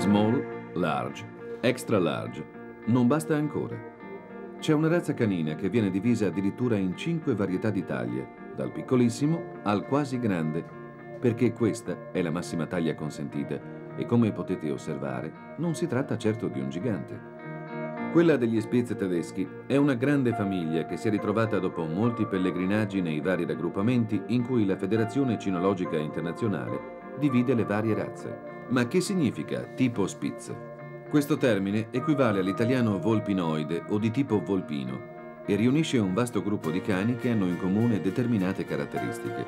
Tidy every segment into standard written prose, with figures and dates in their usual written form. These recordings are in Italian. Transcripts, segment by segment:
Small, large, extra large. Non basta ancora. C'è una razza canina che viene divisa addirittura in 5 varietà di taglie, dal piccolissimo al quasi grande, perché questa è la massima taglia consentita e, come potete osservare, non si tratta certo di un gigante. Quella degli Spitz tedeschi è una grande famiglia che si è ritrovata dopo molti pellegrinaggi nei vari raggruppamenti in cui la Federazione Cinologica Internazionale divide le varie razze. Ma che significa tipo Spitz? Questo termine equivale all'italiano volpinoide o di tipo volpino e riunisce un vasto gruppo di cani che hanno in comune determinate caratteristiche.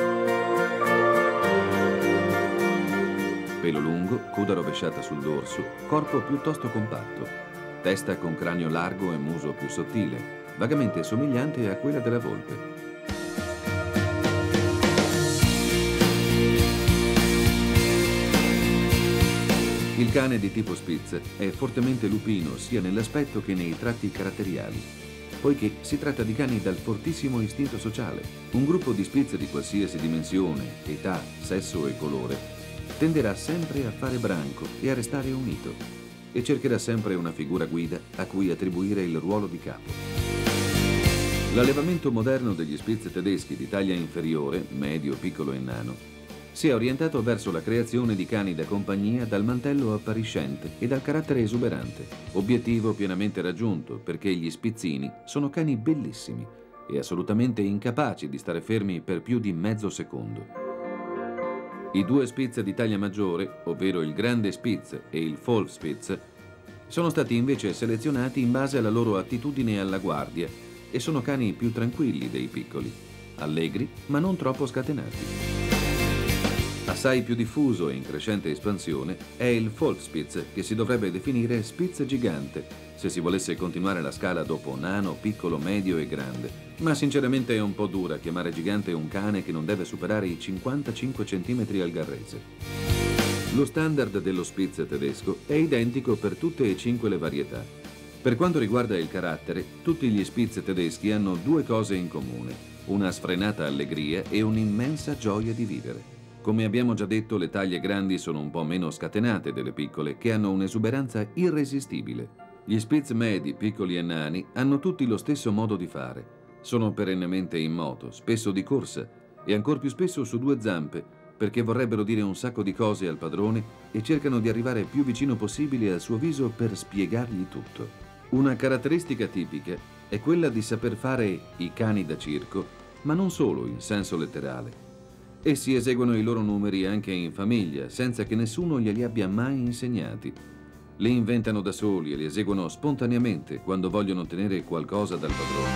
Pelo lungo, coda rovesciata sul dorso, corpo piuttosto compatto, testa con cranio largo e muso più sottile, vagamente somigliante a quella della volpe. Il cane di tipo Spitz è fortemente lupino sia nell'aspetto che nei tratti caratteriali, poiché si tratta di cani dal fortissimo istinto sociale. Un gruppo di Spitz di qualsiasi dimensione, età, sesso e colore tenderà sempre a fare branco e a restare unito e cercherà sempre una figura guida a cui attribuire il ruolo di capo. L'allevamento moderno degli Spitz tedeschi di taglia inferiore, medio, piccolo e nano si è orientato verso la creazione di cani da compagnia dal mantello appariscente e dal carattere esuberante, obiettivo pienamente raggiunto perché gli spizzini sono cani bellissimi e assolutamente incapaci di stare fermi per più di mezzo secondo. I 2 Spitz di taglia maggiore, ovvero il grande Spitz e il Wolfspitz, sono stati invece selezionati in base alla loro attitudine alla guardia e sono cani più tranquilli dei piccoli, allegri ma non troppo scatenati. Assai più diffuso e in crescente espansione è il Volksspitz, che si dovrebbe definire Spitz gigante, se si volesse continuare la scala dopo nano, piccolo, medio e grande. Ma sinceramente è un po' dura chiamare gigante un cane che non deve superare i 55 cm al garrese. Lo standard dello Spitz tedesco è identico per tutte e 5 le varietà. Per quanto riguarda il carattere, tutti gli Spitz tedeschi hanno 2 cose in comune: una sfrenata allegria e un'immensa gioia di vivere. Come abbiamo già detto, le taglie grandi sono un po' meno scatenate delle piccole, che hanno un'esuberanza irresistibile. Gli Spitz medi, piccoli e nani hanno tutti lo stesso modo di fare. Sono perennemente in moto, spesso di corsa, e ancor più spesso su 2 zampe, perché vorrebbero dire un sacco di cose al padrone e cercano di arrivare più vicino possibile al suo viso per spiegargli tutto. Una caratteristica tipica è quella di saper fare i cani da circo, ma non solo in senso letterale. Essi eseguono i loro numeri anche in famiglia, senza che nessuno glieli abbia mai insegnati. Li inventano da soli e li eseguono spontaneamente quando vogliono ottenere qualcosa dal padrone.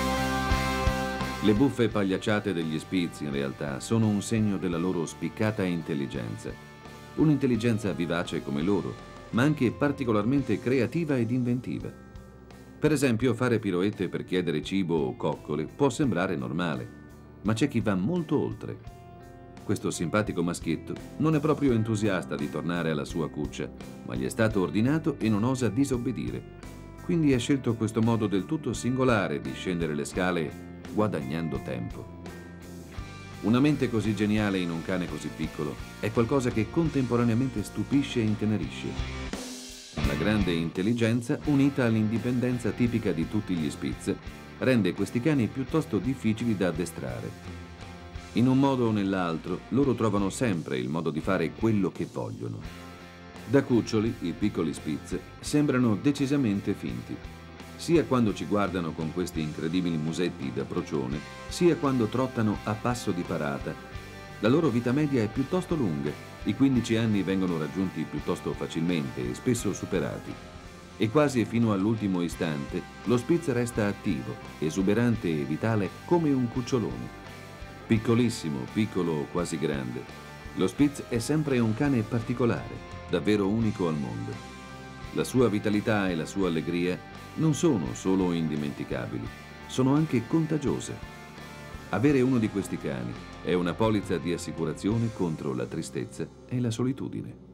Le buffe pagliacciate degli Spitz, in realtà, sono un segno della loro spiccata intelligenza. Un'intelligenza vivace come loro, ma anche particolarmente creativa ed inventiva. Per esempio, fare piroette per chiedere cibo o coccole può sembrare normale, ma c'è chi va molto oltre. Questo simpatico maschietto non è proprio entusiasta di tornare alla sua cuccia, ma gli è stato ordinato e non osa disobbedire. Quindi ha scelto questo modo del tutto singolare di scendere le scale guadagnando tempo. Una mente così geniale in un cane così piccolo è qualcosa che contemporaneamente stupisce e intenerisce. La grande intelligenza, unita all'indipendenza tipica di tutti gli Spitz, rende questi cani piuttosto difficili da addestrare. In un modo o nell'altro, loro trovano sempre il modo di fare quello che vogliono. Da cuccioli, i piccoli Spitz sembrano decisamente finti, sia quando ci guardano con questi incredibili musetti da procione, sia quando trottano a passo di parata. La loro vita media è piuttosto lunga, i 15 anni vengono raggiunti piuttosto facilmente e spesso superati. E quasi fino all'ultimo istante, lo Spitz resta attivo, esuberante e vitale come un cucciolone. Piccolissimo, piccolo o quasi grande, lo Spitz è sempre un cane particolare, davvero unico al mondo. La sua vitalità e la sua allegria non sono solo indimenticabili, sono anche contagiose. Avere uno di questi cani è una polizza di assicurazione contro la tristezza e la solitudine.